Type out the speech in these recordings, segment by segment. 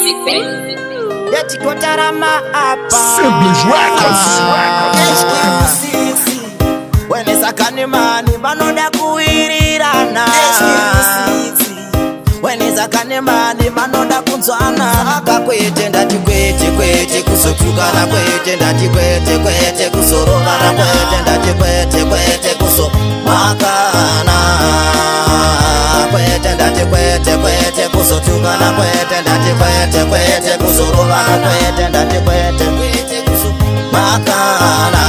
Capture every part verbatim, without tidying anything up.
music, baby. Let's go to my apa. Simplest Records. When it's a kanimani, vanoda kuwirirana. When it's a kanimani, vanoda kunzwana. Kakwete ndati kwete kwete kusotukana kwete ndati kwete kwete kusorokana kwete ndati kwete kwete kusomakana. Kwete ndati kwete kwete kusotukana kwete ndati kwete kwete kusorokana kwete ndati kwete kwete kusomakana.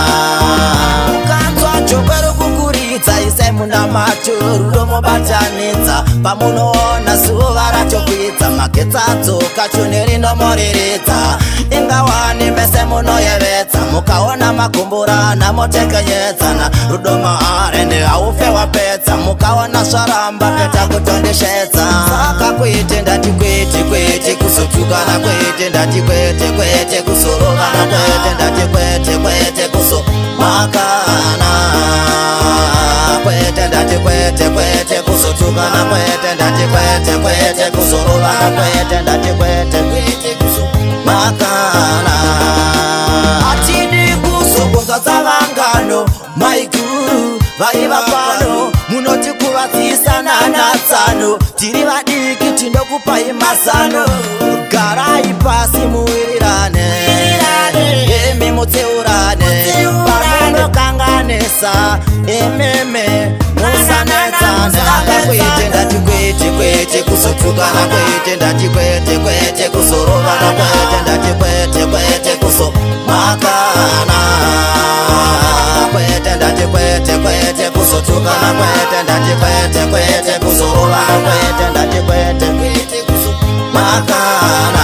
Chopero kukuridza ise muna macho rudomo batanidza pamunoona zuva rachokwidza magetsadzo kacho nerinomoreredza ingawani mese munoyevedza mukaona magumbura motekenyedzana rudomo arende haufe wapedza mukaona zvaramba peta kutondeshedza saka kwete ndati kwete kwete kuzotukana kwete ndati kwete kwete kuzorovana kwete ndati kwete kwete kuzomakana kwete ndati kwete kwete kuzotukana kwete ndati kwete kwete kuzorovana kwete ndati kwete kwete kuzomakana atidi kuzogonga dzavangano maiguru vaiva pano munoti kuvadzisana natsano tiri vadiki tinokupai mazano garai pasi muwirirane emi mutseurane pamunokanganisa ememe musanetsana kwete ndati kwete kwete kuzotukana kwete ndati kwete kwete kuzorovana kwete ndati kwete kwete kuzomakana kwete ndati kwete kwete kuzotukana kwete ndati kwete kwete kuzorovana kwete ndati kwete kwete kuzomakana.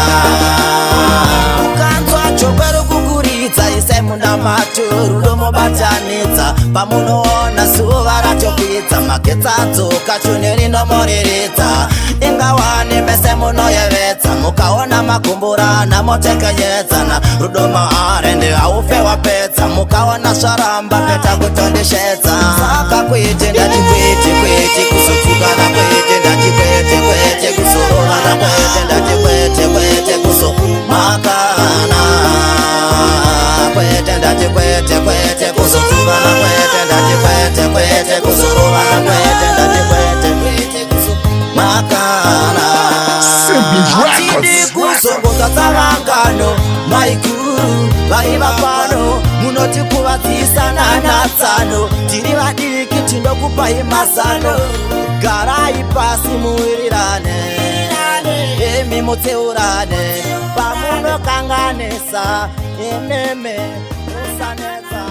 Ukanzwa chopero kukuridza ise muna macho rudomo batanidza pamunoona zuva rachokwidza magetsadzo kacho nerinomoreredza ingawani mese munoyevedza mukaona magumbura motekenyedzana rudomo arende haufe wapedza mukaona zvaramba peta kutondeshedza saka kwete ndati kwete kwete kuzotukana kwete ndati kwete kwete kuzorovana kwete ndati kwete kwete kuzomakana kwete ndati kwete kwete kuzotukana kwete ndati kwete kwete kuzorovana kwete ndati kwete kwete kuzomakana. Atidi kuzongoza dzavangano maiguru vaiva pano munoti kuvadzisana natsano tiri vadiki tinokupai mazano garai pasi muwirirane emi mutseurane pamunokanganisa ememe musanetsa.